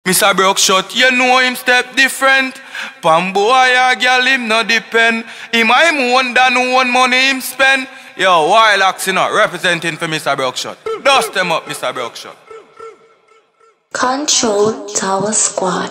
Mr. Broke shot, you know him step different. Pan boy a girl him no depend. Him a him one than one money him spend. Yo, Wild you know, representing for Mr. Broke shot. Dust them up, Mr. Broke shot. Control Tower Squad.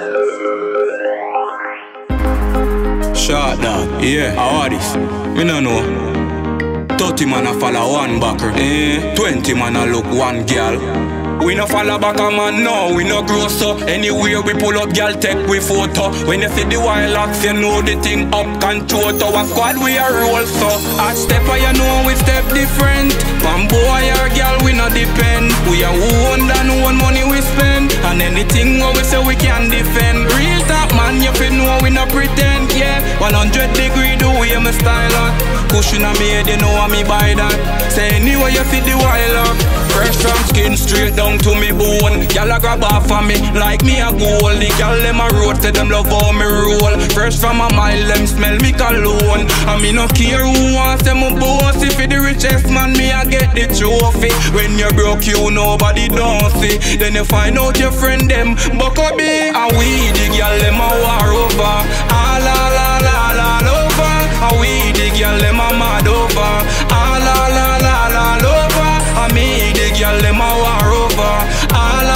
Shot dog, yeah, how are this? Me no know. 30 man a follow one backer, 20 man a look one girl. We no follow back a man, no, we no grow so. Anywhere we pull up, girl, take we photo. When you see the Wild, you know the thing up. Control Tower Squad, we a roll so. At step, you know we step different. From boy or girl, we no depend. We a one than one money we spend. And anything what we say we can defend. Real top man, you feel know we no pretend, yeah. 100 degree the way my style on. Cushion on me head, you know how me buy that. Say anywhere you see the Wild up. Fresh from skin straight down to me bone. Y'all a grab off of me like me a gold. The y'all them a road to them love how me roll. Fresh from a mile them smell me cologne. And me no care who wants them a boss. If it the richest man me I get the trophy. When you broke you nobody don't see. Then you find out your friend them bucka be. And we the y'all them a war over. All over. And we the y'all them a mad over. All over. And me the girl them a war over. All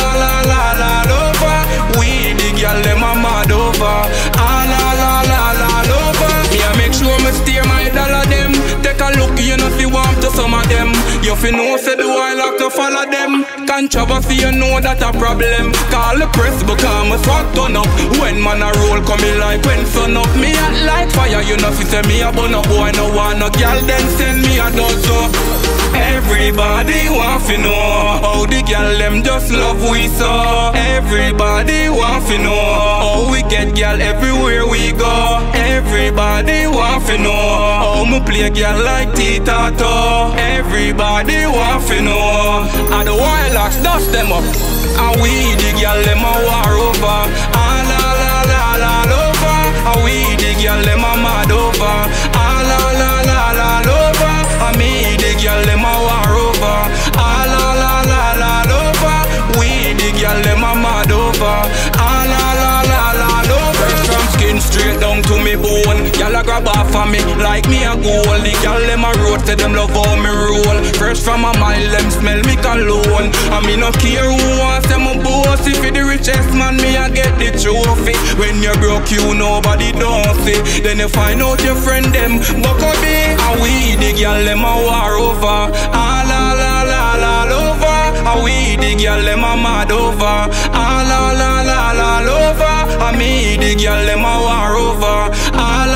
over. We the girl them a mad over. All over. Me a make sure me steer my dollar them. Take a look, you know fi warm to some of them. You fi know say the Wild like to follow them. Controversy, you know that a problem. Call the press because me swag turn up. When man a roll coming like when sun up. Me hot like fire, you know fi say me a burn up. Boy no want no girl then send me a dozen. Everybody want to know how the girl them just love we so. Everybody want to know how we get girl everywhere we go. Everybody want to know how me play girl like Titato. Everybody want to know. And the Wild dust them up. And we the girl them a war over. All over. And we the girl them a mad over. All over. And me the girl them a war over. All over. We the girl them a mad over. All over. Fresh from skin straight down to me bone. Y'all a grab off of me like me a gold. The girl them a road to them love how me roll. Fresh from a mile them smell me cologne. And me no care who wants them a boss. If it the richest man me I get the trophy. When you broke you nobody don't see. Then you find out your friend them bucka be. And we the girl them a war over. All over. And we the girl them a mad over. All over. And me the girl them a war over. All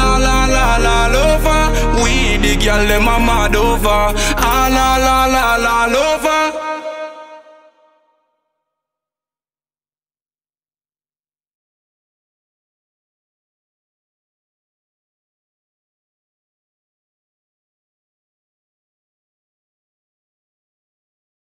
over. We the girl them a mad over. All over.